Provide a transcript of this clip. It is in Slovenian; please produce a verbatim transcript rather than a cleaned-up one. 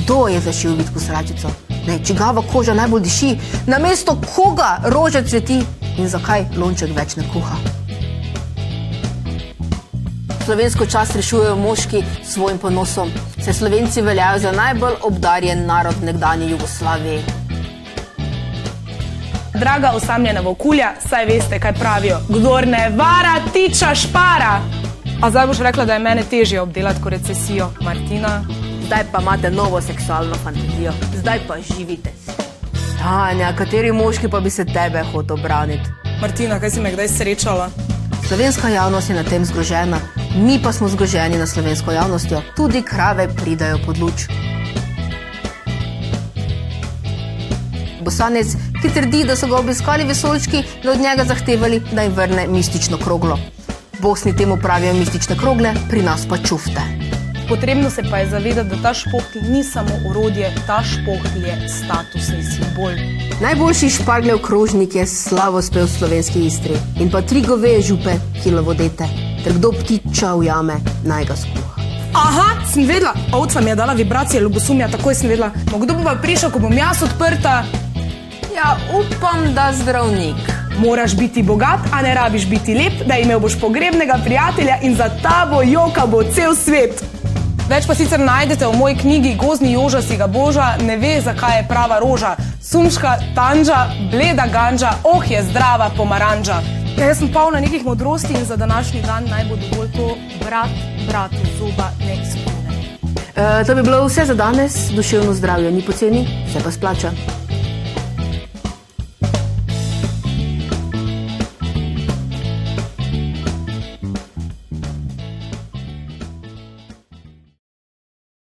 Kdo je zašil vitko sračico? Ne, čigava koža najbolj diši? Namesto koga roža cveti? In zakaj lonček več ne kuha? Slovensko čast rešujejo moški s svojim ponosom, saj Slovenci veljajo za najbolj obdarjen narod nekdanje Jugoslavije. Draga osamljena volkulja, saj veste, kaj pravijo. Kdor ne vara, tiča špara. A zdaj boš rekla, da je mene težje obdelati kot recesijo, Martina? Zdaj pa imate novo seksualno fantazijo. Zdaj pa živite. Tanja, kateri moški pa bi se tebe hotel braniti? Martina, kaj si me kdaj srečala? Slovenska javnost je na tem zgrožena. Mi pa smo zgroženi na slovensko javnostjo. Tudi krave pridajo pod luč. Bosanec, ki trdi, da so ga obiskali vesoljčki in od njega zahtevali, da jim vrne mistično kroglo. V Bosni temu pravijo mistične krogle, pri nas pa čufte. Potrebno se pa je zavedati, da ta špohtelj ni samo orodje, ta špohtelj je statusni simbol. Najboljši špargljev krožnik je slavospev v slovenski Istri in pa tri goveje župe, kilovodete, ter kdo ptiča ujame, naj ga skuha. Aha, sem vedela, ovca mi je dala vibracije ljubosumja, takoj sem vedela. No, kdo bo pa prišel, ko bom jaz odprta? Ja, upam, da zdravnik. Moraš biti bogat, a ne rabiš biti lep, da imel boš pogrebnega prijatelja in za tabo joka bo cel svet. Več pa sicer najdete v moji knjigi Gozdni Joža si ga boža, ne ve, zakaj je prava roža. Sumška tanža, bleda ganža, oh je zdrava pomaranža. Ja, jaz sem polna nekih modrosti in za današnji dan naj bo dovolj to brat, bratu zoba ne izpune. E, to bi bilo vse za danes. Duševno zdravje ni poceni, se pa splača.